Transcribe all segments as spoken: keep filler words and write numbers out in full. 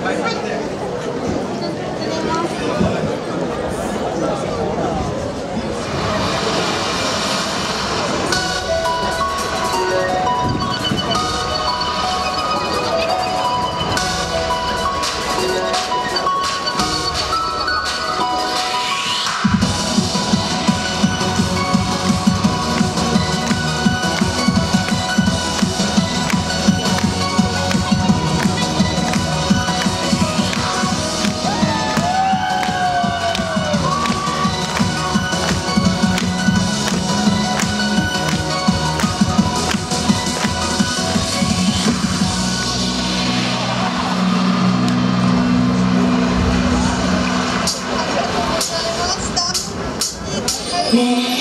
ねえ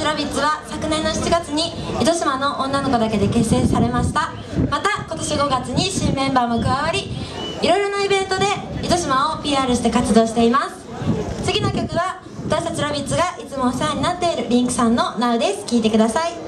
ちラビッツは昨年のしちがつに糸島の女の子だけで結成されました。また今年ごがつに新メンバーも加わり、いろいろなイベントで糸島を ピーアール して活動しています。次の曲は私たちラビッツがいつもお世話になっているリンクさんの ナウ です。聴いてください。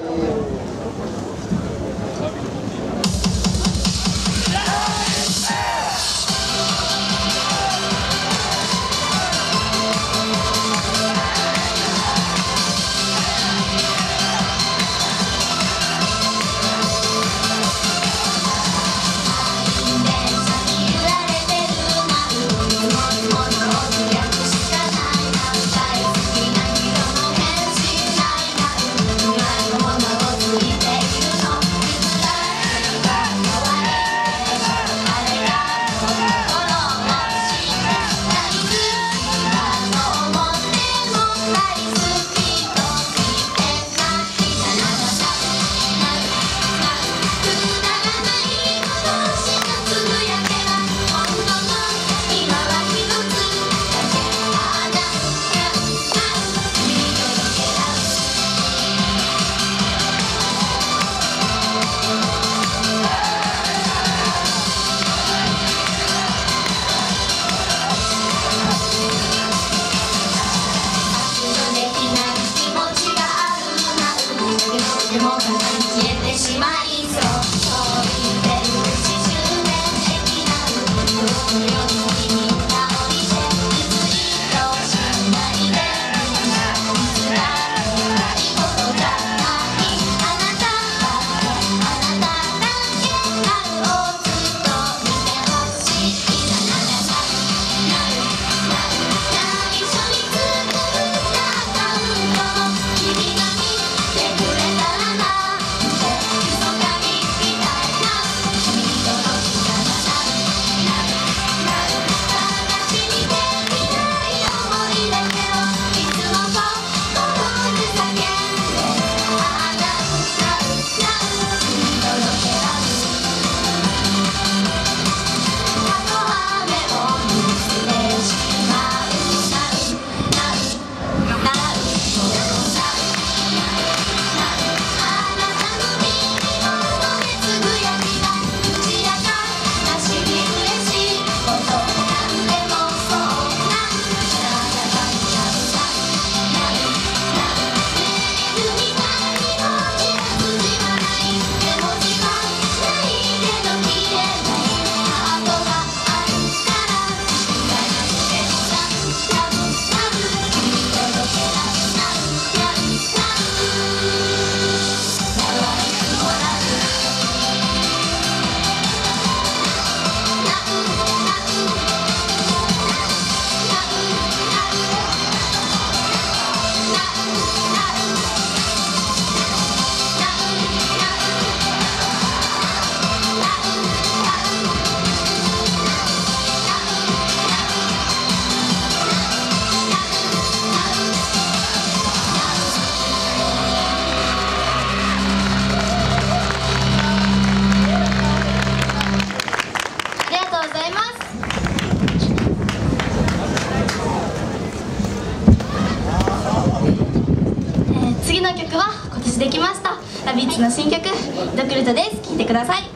できましたラビッツの新曲「ドクルト」です。聴いてください。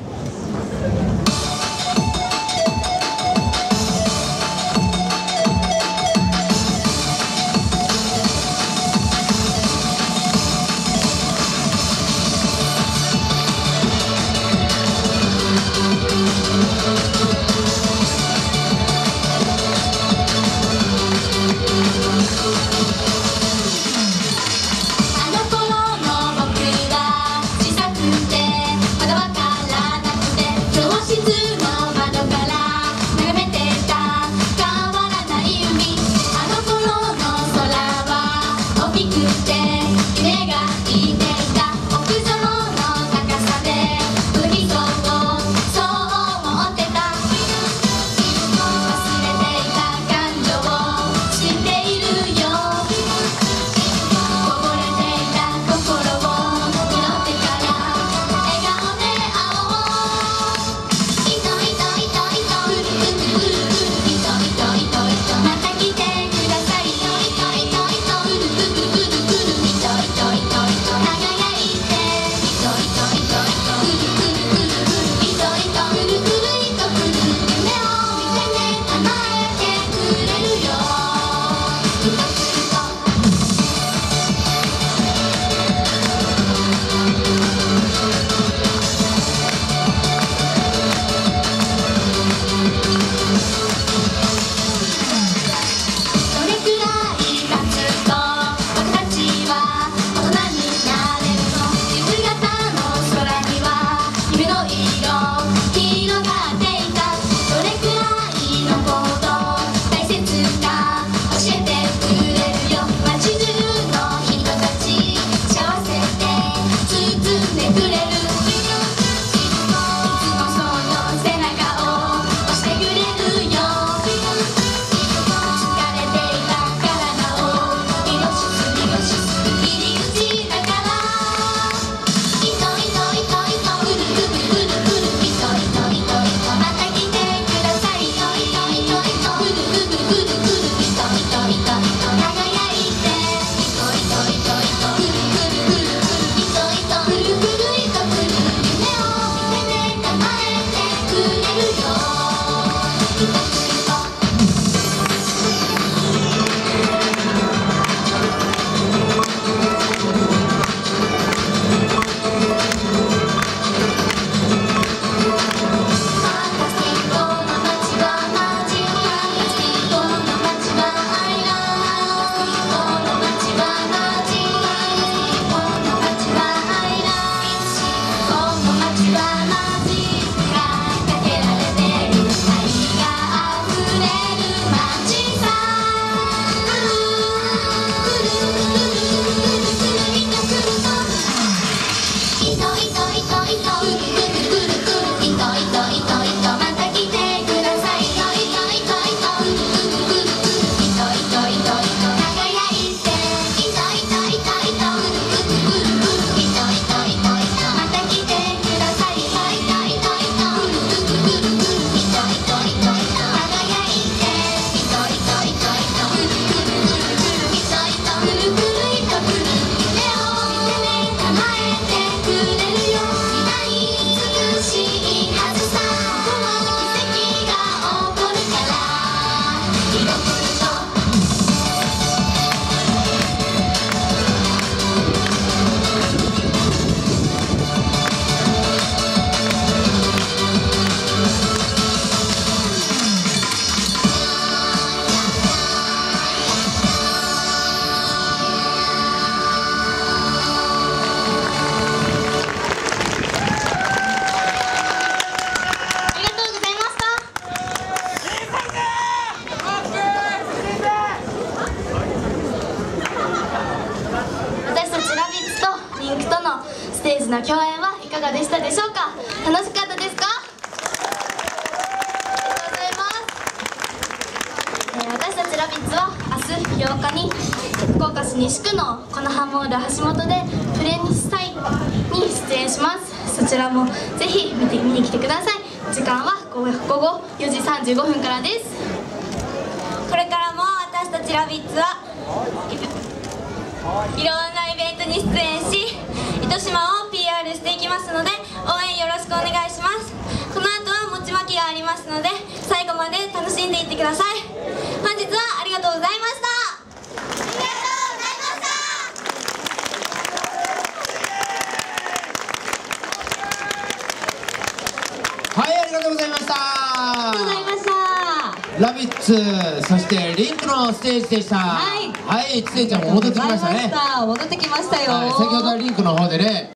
また来てくださいよいといといとうるうるうるみといといとの共演はいかがでしたでしょうか。楽しかったですか？私たちラビッツは明日ようかに福岡市西区のこのハモール橋本でプレミス祭に出演します。そちらもぜひ見て見に来てください。時間は午後よじさんじゅうごふんからです。 これからも私たちラビッツはいろんなイベントに出演し糸島を ピーアール していきますので応援よろしくお願いします。この後は餅まきがありますので最後まで楽しんでいってください。本日はありがとうございました。ありがとうございました。 はい、ありがとうございました。 ありがとうございました。 ラビッツ、そしてリンクのステージでした。はい、はい、つえちゃんも戻ってきましたね。 戻ってきましたよ。 はい、先ほどはリンクの方でね。